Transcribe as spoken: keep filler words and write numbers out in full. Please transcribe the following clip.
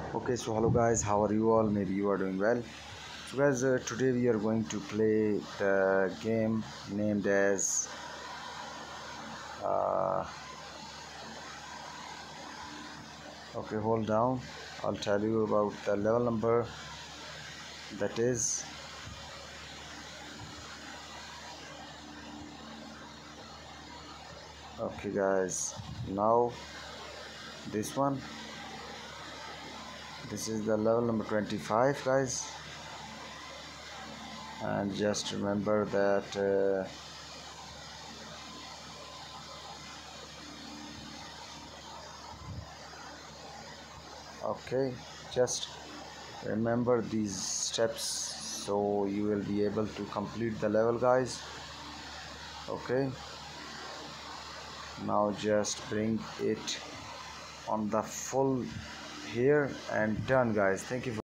Okay, so hello guys, how are you all? Maybe you are doing well. So guys, uh, today we are going to play the game named as uh, okay, hold down. I'll tell you about the level number. That is okay guys. Now this one, this is the level number twenty-five guys, and just remember that uh, okay, just remember these steps so you will be able to complete the level guys. Okay, now just bring it on the full here and done guys. Thank you for